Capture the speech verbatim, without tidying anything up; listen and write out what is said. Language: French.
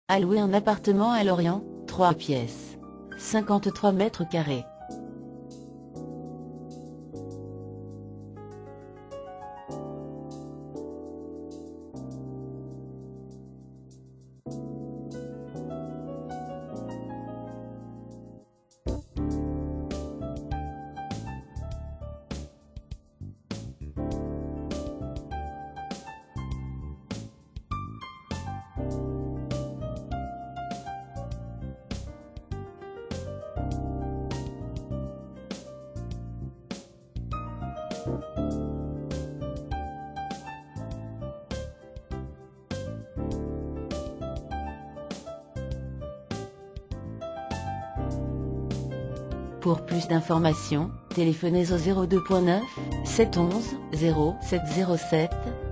À louer un appartement à Lorient, trois pièces, cinquante-trois mètres carrés. Pour plus d'informations, téléphonez au zéro deux neuf, sept onze, zéro sept zéro sept.